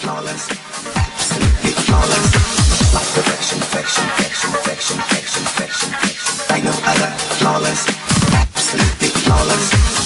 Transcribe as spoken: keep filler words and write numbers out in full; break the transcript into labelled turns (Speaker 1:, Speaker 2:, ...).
Speaker 1: flawless, absolutely flawless. Like perfection, perfection, perfection, perfection, perfection, perfection, perfection. Like no other, flawless, absolutely flawless.